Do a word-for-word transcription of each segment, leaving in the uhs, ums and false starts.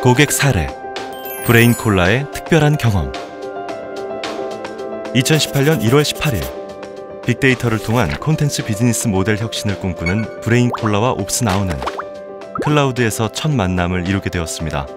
고객 사례, 브레인콜라의 특별한 경험. 이천십팔년 일월 십팔일, 빅데이터를 통한 콘텐츠 비즈니스 모델 혁신을 꿈꾸는 브레인콜라와 옵스나우는 클라우드에서 첫 만남을 이루게 되었습니다.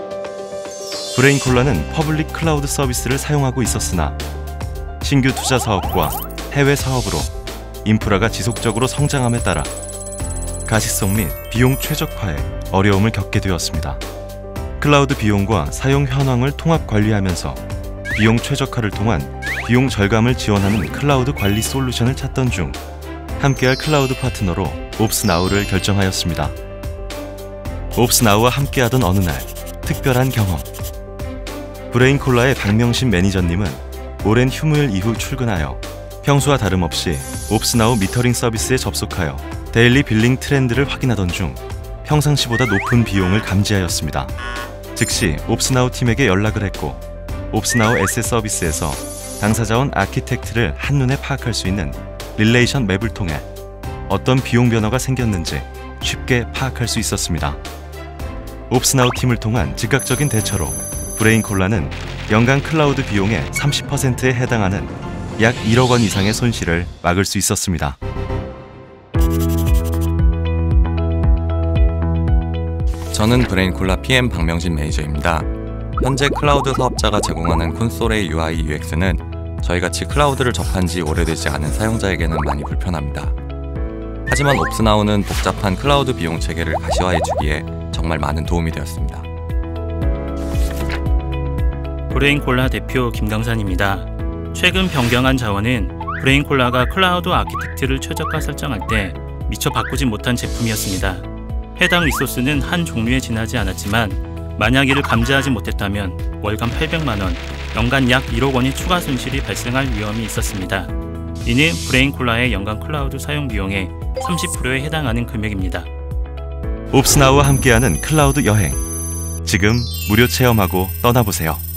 브레인콜라는 퍼블릭 클라우드 서비스를 사용하고 있었으나 신규 투자 사업과 해외 사업으로 인프라가 지속적으로 성장함에 따라 가시성 및 비용 최적화에 어려움을 겪게 되었습니다. 클라우드 비용과 사용 현황을 통합 관리하면서 비용 최적화를 통한 비용 절감을 지원하는 클라우드 관리 솔루션을 찾던 중 함께할 클라우드 파트너로 옵스나우를 결정하였습니다. 옵스나우와 함께하던 어느 날 특별한 경험. 브레인콜라의 박명신 매니저님은 오랜 휴무일 이후 출근하여 평소와 다름없이 옵스나우 미터링 서비스에 접속하여 데일리 빌링 트렌드를 확인하던 중 평상시보다 높은 비용을 감지하였습니다. 즉시 옵스나우 팀에게 연락을 했고 옵스나우 에셋 서비스에서 당사자원 아키텍트를 한눈에 파악할 수 있는 릴레이션 맵을 통해 어떤 비용 변화가 생겼는지 쉽게 파악할 수 있었습니다. 옵스나우 팀을 통한 즉각적인 대처로 브레인콜라는 연간 클라우드 비용의 삼십 퍼센트에 해당하는 약 일억 원 이상의 손실을 막을 수 있었습니다. 저는 브레인콜라 피엠 박명신 매니저입니다. 현재 클라우드 사업자가 제공하는 콘솔의 유아이 유엑스는 저희같이 클라우드를 접한 지 오래되지 않은 사용자에게는 많이 불편합니다. 하지만 옵스나우는 복잡한 클라우드 비용 체계를 가시화해주기에 정말 많은 도움이 되었습니다. 브레인콜라 대표 김강산입니다. 최근 변경한 자원은 브레인콜라가 클라우드 아키텍트를 최적화 설정할 때 미처 바꾸지 못한 제품이었습니다. 해당 리소스는 한 종류에 지나지 않았지만 만약 이를 감지하지 못했다면 월간 팔백만 원, 연간 약 일억 원의 추가 손실이 발생할 위험이 있었습니다. 이는 브레인콜라의 연간 클라우드 사용 비용의 삼십 퍼센트에 해당하는 금액입니다. 옵스나우와 함께하는 클라우드 여행. 지금 무료 체험하고 떠나보세요.